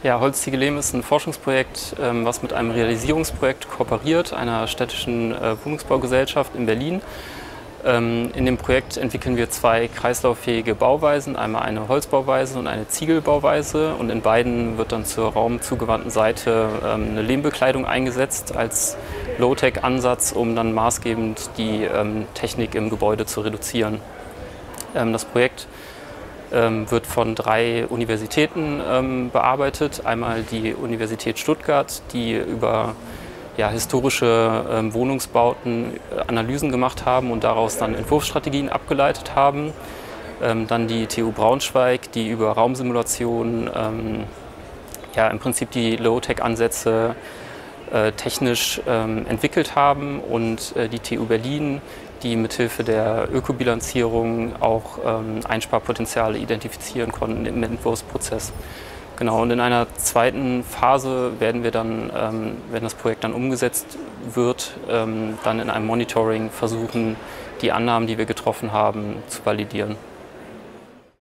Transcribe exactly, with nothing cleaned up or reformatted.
Ja, Holztiege Lehm ist ein Forschungsprojekt, ähm, was mit einem Realisierungsprojekt kooperiert, einer städtischen äh, Wohnungsbaugesellschaft in Berlin. Ähm, in dem Projekt entwickeln wir zwei kreislauffähige Bauweisen, einmal eine Holzbauweise und eine Ziegelbauweise. Und in beiden wird dann zur raumzugewandten Seite ähm, eine Lehmbekleidung eingesetzt als Low-Tech-Ansatz, um dann maßgebend die ähm, Technik im Gebäude zu reduzieren. Ähm, das Projekt wird von drei Universitäten ähm, bearbeitet. Einmal die Universität Stuttgart, die über ja, historische ähm, Wohnungsbauten äh, Analysen gemacht haben und daraus dann Entwurfsstrategien abgeleitet haben. Ähm, dann die T U Braunschweig, die über Raumsimulationen ähm, ja, im Prinzip die Low-Tech-Ansätze äh, technisch ähm, entwickelt haben, und äh, die T U Berlin, die mithilfe der Ökobilanzierung auch ähm, Einsparpotenziale identifizieren konnten im Entwurfsprozess. Genau, und in einer zweiten Phase werden wir dann, ähm, wenn das Projekt dann umgesetzt wird, ähm, dann in einem Monitoring versuchen, die Annahmen, die wir getroffen haben, zu validieren.